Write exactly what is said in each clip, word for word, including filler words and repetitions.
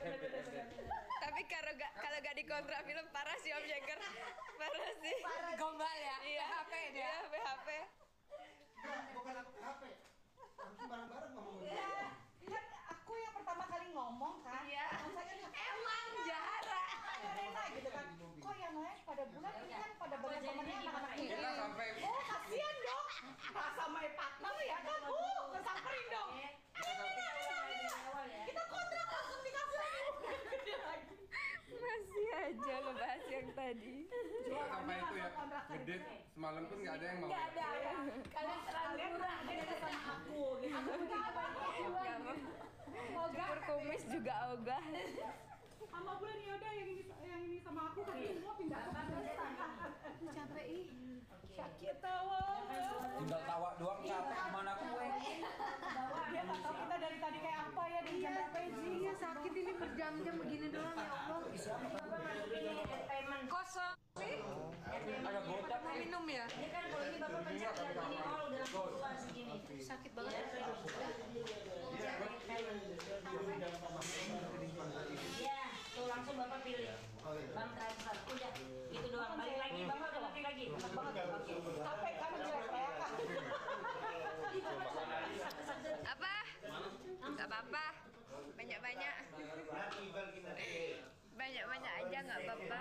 Tapi kalau gak kalau gak dikontrak film parah sih Om Jengker. Parah sih. Gombal ya. Iya, P H P dia. Iya, P H P. Bukan aku P H P. Harusnya bareng-bareng ngomong. Iya, kan aku yang pertama kali ngomong kan. Iya. Saya kan Emang jarak. ada Rena gitu kan. Kok yang lain pada bulan ini kan pada banyak temennya anak-anak ini. Kita sampai Oh kasihan dong. Masa my partner ya kan bu, kesamperin dong. Ayo Rena, Rena, Rena. Kita kontrak langsung dikasih lagi. Masih aja ngebahas yang tadi. kita sampai itu ya ngedit semalam pun nggak ada yang mau. Nggak ada ya. Kalian terlalu murah ada sama aku gitu. Aku nggak Gak mau. Cukur kumis juga ogah. sama bulan ya udah yang ini yang ini sama aku tapi semua pindah ke Pakistan. Capek ih. Sakit tawa. Tinggal tawa doang capek kemana kue. Dia nggak tahu kita dari tadi kayak apa ya di jam berapa sih? Iya sakit ini berjam-jam begini doang ya Allah. Kosong sih. Ada botak Mau minum ya? Ini kan kalau ini bapak pencet dan gini all udah langsung keluar segini. Sakit banget. Iya, tuh langsung bapak pilih. Bang transfer, udah itu doang. Balik lagi, bapak udah balik lagi. Enak banget. Capek kan jelek ya kan? Apa? Gak apa-apa. Banyak-banyak. Banyak-banyak aja nggak apa-apa.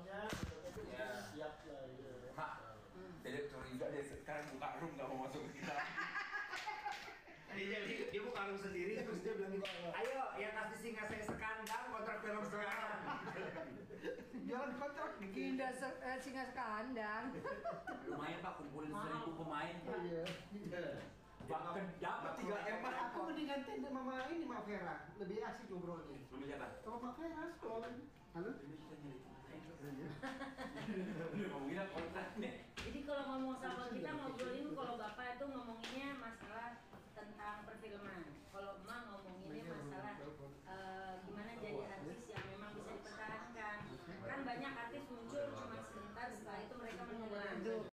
Mak, jadi curiga dia sekarang buka room nggak mau masuk ke kita. Dia dia buka room sendiri terus dia bilang gitu. Ayo, yang kasih singa saya sekandang kontrak film sekarang. Jalan kontrak bikin. Indah se eh, singa sekandang. Lumayan Pak, kumpulin seribu pemain. Iya. Bahkan dapat tiga M. Aku mendingan tenda mama ini Mak Vera, lebih asik ngobrolnya. Belum siapa? Sama Mak Vera sekolah. Halo? Mau bilang kontrak nih. Jadi kalau ngomong sama kita ngobrol ini